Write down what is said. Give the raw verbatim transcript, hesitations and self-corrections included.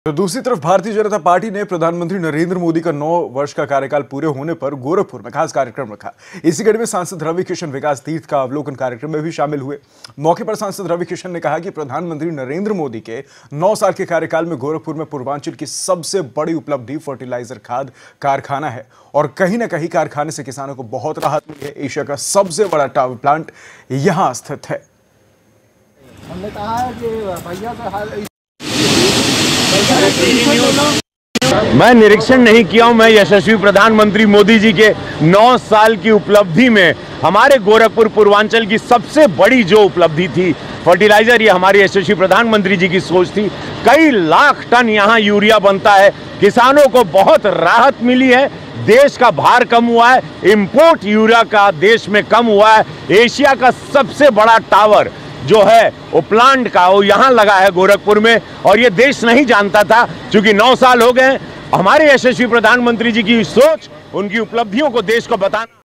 तो दूसरी तरफ भारतीय जनता पार्टी ने प्रधानमंत्री नरेंद्र मोदी का नौ वर्ष का कार्यकाल पूरे होने पर गोरखपुर में खास कार्यक्रम रखा। इसी कड़ी में सांसद रवि किशन विकास तीर्थ का अवलोकन कार्यक्रम में भी शामिल हुए। मौके पर सांसद रवि किशन ने कहा कि प्रधानमंत्री नरेंद्र मोदी के नौ साल के कार्यकाल में गोरखपुर में पूर्वांचल की सबसे बड़ी उपलब्धि फर्टिलाइजर खाद कारखाना है और कहीं ना कहीं कारखाने से किसानों को बहुत राहत मिली है। एशिया का सबसे बड़ा टावर प्लांट यहाँ स्थित है। हमने कहा है कि भैया का हाल मैं निरीक्षण नहीं किया हूं। मैं यशस्वी प्रधानमंत्री मोदी जी के नौ साल की उपलब्धि में हमारे गोरखपुर पूर्वांचल की सबसे बड़ी जो उपलब्धि थी फर्टिलाइजर, ये हमारे यशस्वी प्रधानमंत्री जी की सोच थी। कई लाख टन यहां यूरिया बनता है, किसानों को बहुत राहत मिली है, देश का भार कम हुआ है, इंपोर्ट यूरिया का देश में कम हुआ है। एशिया का सबसे बड़ा टावर जो है वो प्लांट का वो यहाँ लगा है गोरखपुर में, और ये देश नहीं जानता था। क्योंकि नौ साल हो गए, हमारे यशस्वी प्रधानमंत्री जी की सोच, उनकी उपलब्धियों को देश को बताना